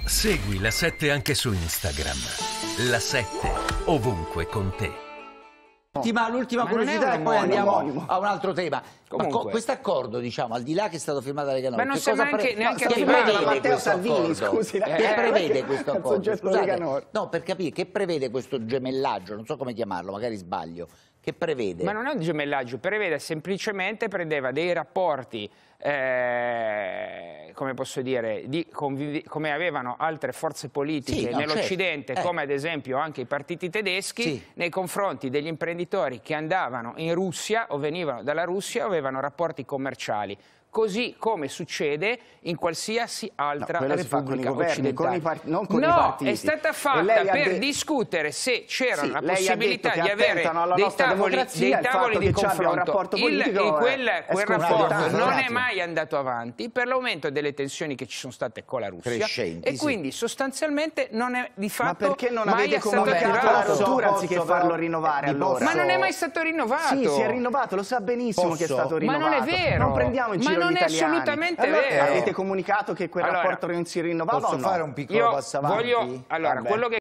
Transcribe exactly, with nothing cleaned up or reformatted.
Segui La sette anche su Instagram. La sette, ovunque con te. L'ultima, l'ultima curiosità e poi andiamo a un altro tema. Questo accordo, diciamo, al di là che è stato firmato dalle Canore, ma non che siamo cosa neanche, pre... neanche no, che prevede Matteo questo Salvini, accordo? scusi, Che eh, prevede questo accordo? Scusate, no, per capire, che prevede questo gemellaggio? Non so come chiamarlo, magari sbaglio. Che prevede? Ma non è un gemellaggio, prevede semplicemente, prevede dei rapporti, eh, come posso dire, di come avevano altre forze politiche sì, no, nell'Occidente, certo. eh. come ad esempio anche i partiti tedeschi, sì. nei confronti degli imprenditori che andavano in Russia o venivano dalla Russia o avevano rapporti commerciali. Così come succede in qualsiasi altra no, repubblica governi, occidentale. Con non con no, i partiti. è stata fatta per discutere se c'era sì, la possibilità di avere dei tavoli, dei tavoli di confronto. Il, il, quel quel rapporto non è mai andato avanti per l'aumento delle tensioni che ci sono state con la Russia. Crescenti, e quindi sì. sostanzialmente non è di fatto. Ma perché non mai avete comunicato la rottura anziché farlo rinnovare allora? Ma non è mai stato rinnovato. Sì, si è rinnovato, lo sa benissimo Posso? che è stato rinnovato. Ma non è vero. Non prendiamo in giro Ma non gli è italiani. assolutamente allora, vero. Avete comunicato che quel allora, rapporto non si rinnovava posso o no? fare un piccolo Io passo avanti? voglio, allora, Vabbè. quello che